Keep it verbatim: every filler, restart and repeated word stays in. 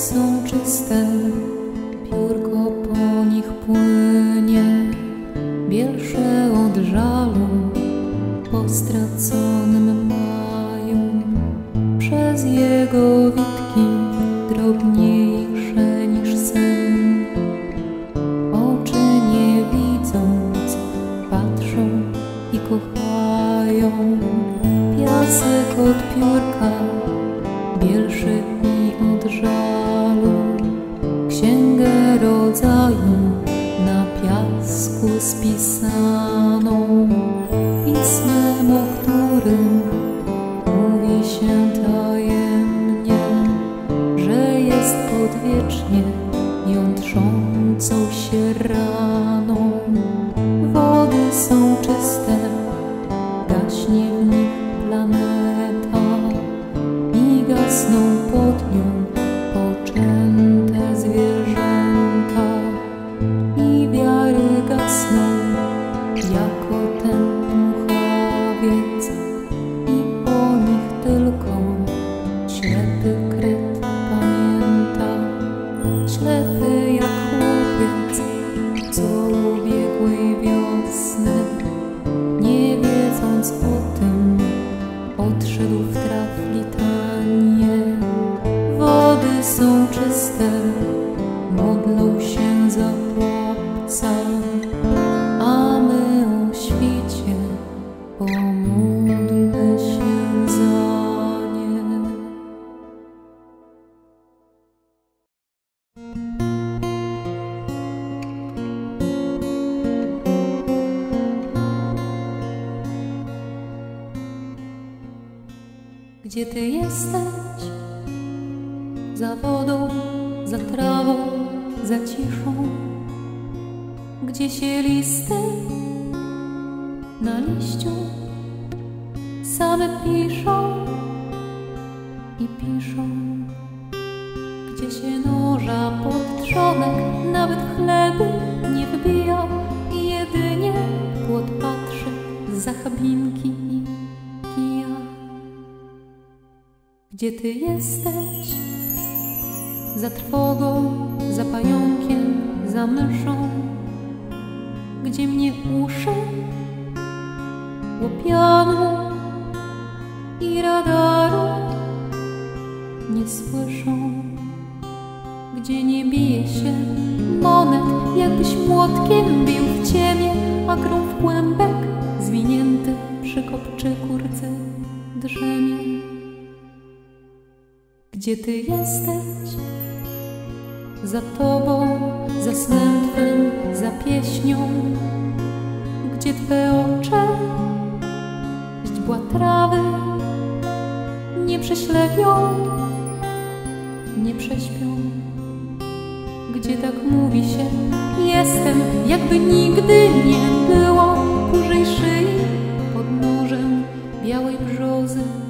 są czyste, piórko po nich płynie, bielsze od żalu po straconym maju. Przez jego witki drobniejsze niż sen, oczy nie widząc patrzą i kochają. Piasek od piórka bielszy i od żalu, księgę rodzaju na piasku spisaną, pismem, o którym mówi się tajemnie, że jest odwiecznie jątrzącą się raną. Wody są czyste, gaśnie w nich planeta i gasną pod nią poczęte zwierzęta. I wiary gasną jako ten dmuchawiec, i o nich tylko ślepy kret pamięta. Ślepy jak chłopiec, co ubiegłej wiosny, nie wiedząc o tym, odszedł w traflitanie. Wody są czyste, modlą się za chłopca, a my o świcie pomódlmy się za nie. Gdzie ty jesteś? Za wodą, za trawą, za ciszą. Gdzie się listy na liściu same piszą i piszą. Gdzie się noża pod trzonek nawet chleby nie wbija i jedynie płot patrzy za chabinki i kija. Gdzie ty jesteś? Za trwogą, za pająkiem, za myszą. Gdzie mnie uszy łopianu i radaru nie słyszą. Gdzie nie bije się monet, jakbyś młotkiem bił w ciemię, a grą w kłębek zwinięty przy kopczyku rdzy drzemie. Gdzie ty jesteś? Za tobą, za snem twym, za pieśnią. Gdzie twe oczy źdźbła trawy nie prześlepią, nie prześpią. Gdzie tak mówi się jestem, jakby nigdy nie było kurzej szyi pod nożem białej brzozy.